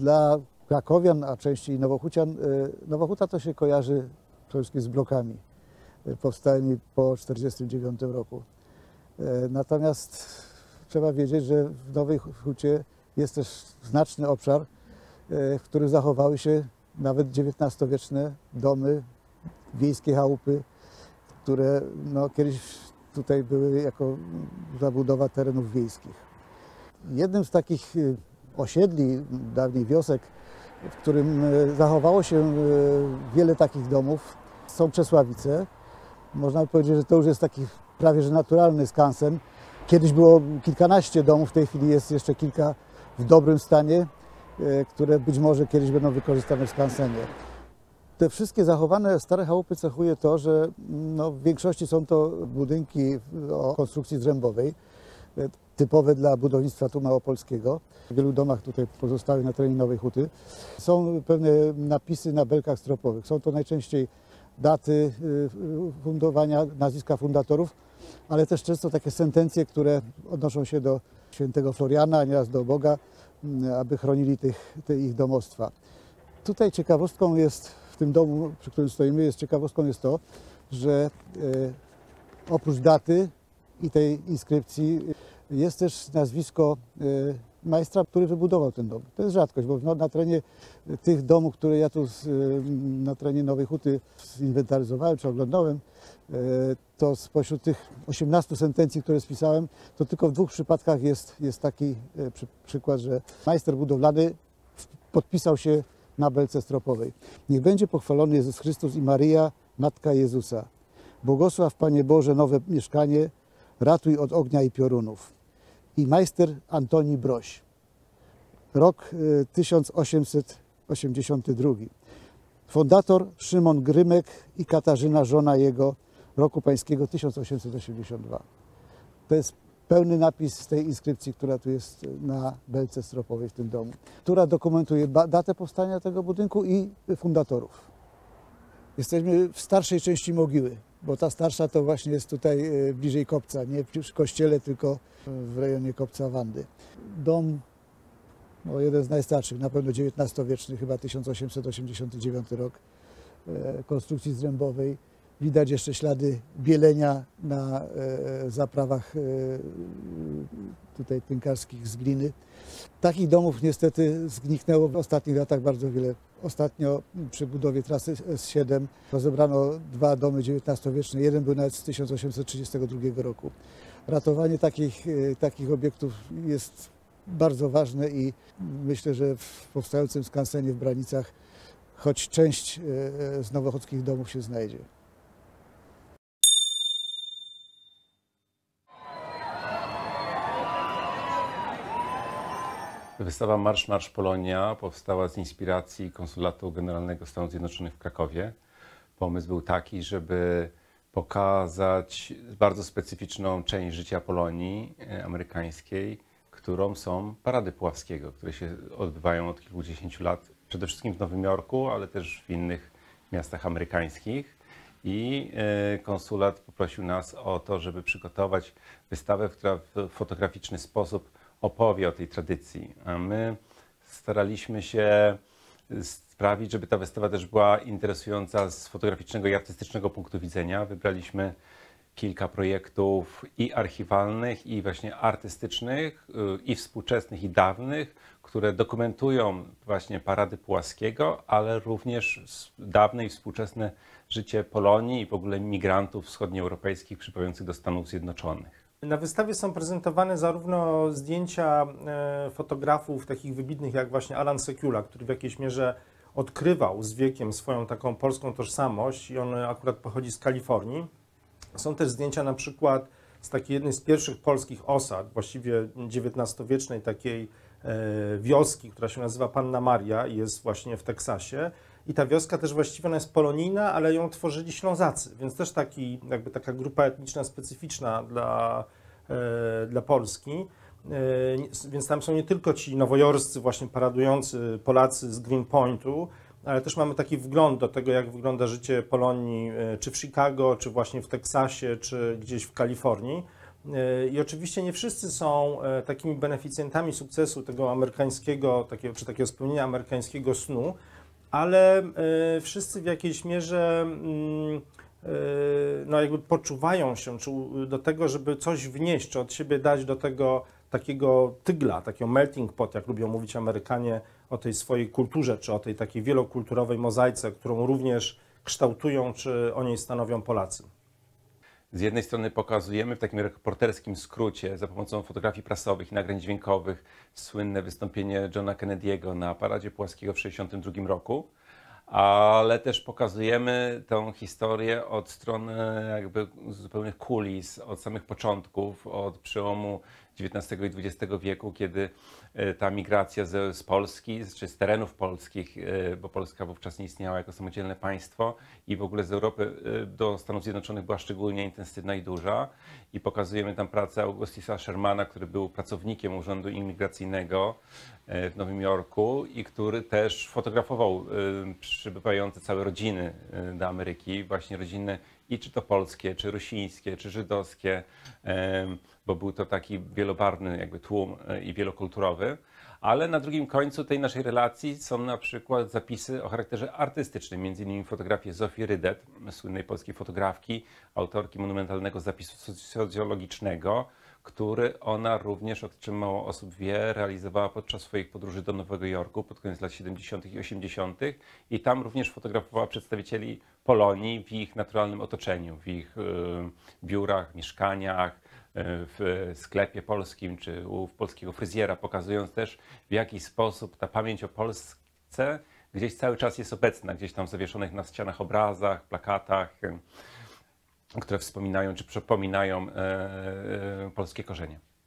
Dla krakowian, a częściej nowohucian, Nowa Huta to się kojarzy przede wszystkim z blokami powstałymi po 1949 roku. Natomiast trzeba wiedzieć, że w Nowej Hucie jest też znaczny obszar, w którym zachowały się nawet XIX-wieczne domy, wiejskie chałupy, które kiedyś tutaj były jako zabudowa terenów wiejskich. Jednym z takich osiedli, dawniej wiosek, w którym zachowało się wiele takich domów, są Czesławice. Można powiedzieć, że to już jest taki prawie że naturalny skansen. Kiedyś było kilkanaście domów, w tej chwili jest jeszcze kilka w dobrym stanie, które być może kiedyś będą wykorzystane w skansenie. Te wszystkie zachowane stare chałupy cechuje to, że w większości są to budynki o konstrukcji zrębowej, typowe dla budownictwa tu małopolskiego. W wielu domach tutaj pozostałych na terenie Nowej Huty są pewne napisy na belkach stropowych. Są to najczęściej daty fundowania, nazwiska fundatorów, ale też często takie sentencje, które odnoszą się do świętego Floriana, a nieraz do Boga, aby chronili te ich domostwa. Tutaj ciekawostką jest, w tym domu, przy którym stoimy, ciekawostką jest to, że oprócz daty i tej inskrypcji jest też nazwisko majstra, który wybudował ten dom. To jest rzadkość, bo na terenie tych domów, które ja tu na terenie Nowej Huty zinwentaryzowałem czy oglądałem, to spośród tych 18 sentencji, które spisałem, to tylko w 2 przypadkach jest taki przykład, że majster budowlany podpisał się na belce stropowej. Niech będzie pochwalony Jezus Chrystus i Maryja, Matka Jezusa. Błogosław, Panie Boże, nowe mieszkanie, ratuj od ognia i piorunów. I majster Antoni Broś. Rok 1882. Fundator Szymon Grymek i Katarzyna, żona jego, roku pańskiego 1882. To jest pełny napis tej inskrypcji, która tu jest na belce stropowej w tym domu, która dokumentuje datę powstania tego budynku i fundatorów. Jesteśmy w starszej części mogiły, bo ta starsza to właśnie jest tutaj bliżej kopca, nie przy kościele, tylko w rejonie kopca Wandy. Dom, jeden z najstarszych, na pewno XIX-wieczny, chyba 1889 rok, konstrukcji zrębowej. Widać jeszcze ślady bielenia na zaprawach tutaj tynkarskich z gliny. Takich domów niestety zniknęło w ostatnich latach bardzo wiele. Ostatnio przy budowie trasy S7 rozebrano 2 domy XIX-wieczne. Jeden był nawet z 1832 roku. Ratowanie takich obiektów jest bardzo ważne i myślę, że w powstającym skansenie w Branicach choć część z nowochodzkich domów się znajdzie. Wystawa Marsz Polonia powstała z inspiracji Konsulatu Generalnego Stanów Zjednoczonych w Krakowie. Pomysł był taki, żeby pokazać bardzo specyficzną część życia Polonii amerykańskiej, którą są parady Puławskiego, które się odbywają od kilkudziesięciu lat, przede wszystkim w Nowym Jorku, ale też w innych miastach amerykańskich. I konsulat poprosił nas o to, żeby przygotować wystawę, która w fotograficzny sposób opowie o tej tradycji. A my staraliśmy się sprawić, żeby ta wystawa też była interesująca z fotograficznego i artystycznego punktu widzenia. Wybraliśmy kilka projektów i archiwalnych, i właśnie artystycznych, i współczesnych, i dawnych, które dokumentują właśnie parady Puławskiego, ale również dawne i współczesne życie Polonii i w ogóle migrantów wschodnioeuropejskich przybywających do Stanów Zjednoczonych. Na wystawie są prezentowane zarówno zdjęcia fotografów takich wybitnych jak właśnie Alan Sekula, który w jakiejś mierze odkrywał z wiekiem swoją taką polską tożsamość i on akurat pochodzi z Kalifornii. Są też zdjęcia na przykład z takiej jednej z pierwszych polskich osad, właściwie XIX-wiecznej takiej wioski, która się nazywa Panna Maria i jest właśnie w Teksasie. I ta wioska też właściwie ona jest polonijna, ale ją tworzyli Ślązacy, więc też taka grupa etniczna specyficzna dla Polski. Więc tam są nie tylko ci nowojorscy właśnie paradujący Polacy z Greenpointu, ale też mamy taki wgląd do tego, jak wygląda życie Polonii, czy w Chicago, czy właśnie w Teksasie, czy gdzieś w Kalifornii. I oczywiście nie wszyscy są takimi beneficjentami sukcesu tego amerykańskiego, takiego spełnienia amerykańskiego snu, ale wszyscy w jakiejś mierze no jakby poczuwają się do tego, żeby coś wnieść, czy od siebie dać do tego takiego tygla, takiego melting pot, jak lubią mówić Amerykanie o tej swojej kulturze, czy o tej takiej wielokulturowej mozaice, którą również kształtują, czy o niej stanowią Polacy. Z jednej strony pokazujemy w takim reporterskim skrócie za pomocą fotografii prasowych i nagrań dźwiękowych słynne wystąpienie Johna Kennedy'ego na Paradzie Puławskiego w 1962 roku, ale też pokazujemy tę historię od strony jakby zupełnych kulis, od samych początków, od przełomu XIX i XX wieku, kiedy ta migracja z Polski, czy z terenów polskich, bo Polska wówczas nie istniała jako samodzielne państwo i w ogóle z Europy do Stanów Zjednoczonych była szczególnie intensywna i duża. I pokazujemy tam pracę Augustisa Shermana, który był pracownikiem Urzędu Imigracyjnego w Nowym Jorku i który też fotografował przybywające całe rodziny do Ameryki, właśnie rodziny i czy to polskie, czy rusińskie, czy żydowskie, bo był to taki wielobarwny jakby tłum i wielokulturowy. Ale na drugim końcu tej naszej relacji są na przykład zapisy o charakterze artystycznym, między innymi fotografie Zofii Rydet, słynnej polskiej fotografki, autorki monumentalnego zapisu socjologicznego, który ona również, o czym mało osób wie, realizowała podczas swoich podróży do Nowego Jorku pod koniec lat 70. i 80. I tam również fotografowała przedstawicieli Polonii w ich naturalnym otoczeniu, w ich biurach, mieszkaniach, w sklepie polskim czy u polskiego fryzjera, pokazując też, w jaki sposób ta pamięć o Polsce gdzieś cały czas jest obecna, gdzieś tam w zawieszonych na ścianach obrazach, plakatach, które wspominają czy przypominają polskie korzenie.